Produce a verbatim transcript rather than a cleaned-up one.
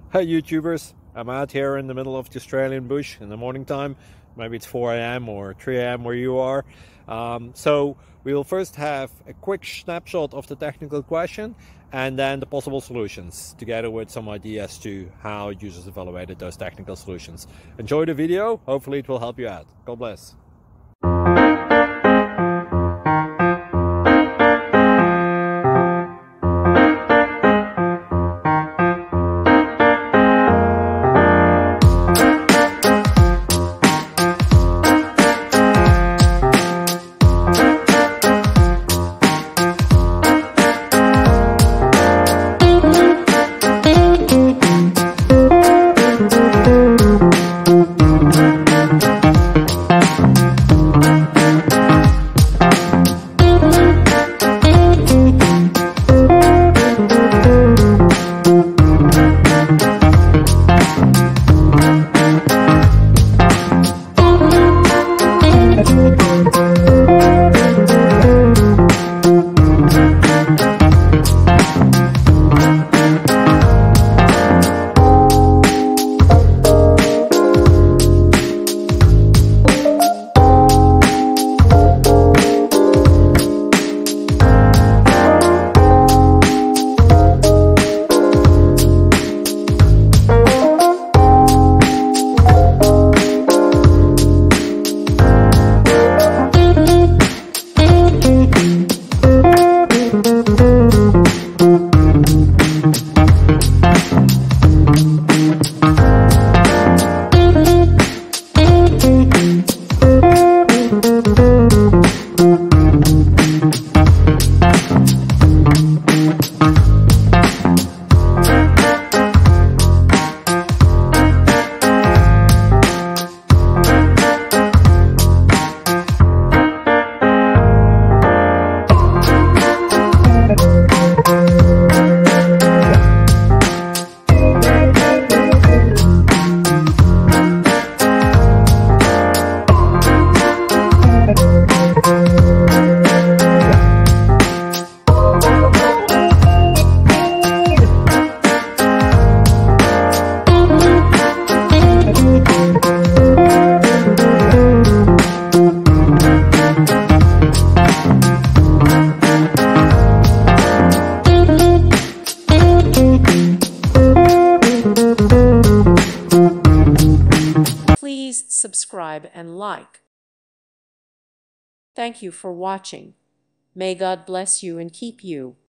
Hey YouTubers, I'm out here in the middle of the Australian bush in the morning time. Maybe it's four A M or three A M where you are. Um, so we will first have a quick snapshot of the technical question and then the possible solutions, together with some ideas to how users evaluated those technical solutions. Enjoy the video, hopefully it will help you out. God bless. Please subscribe and like. Thank you for watching. May God bless you and keep you.